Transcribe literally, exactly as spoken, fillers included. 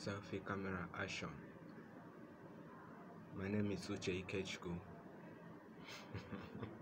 selfie camera action. My name is Uche Ikechukwu.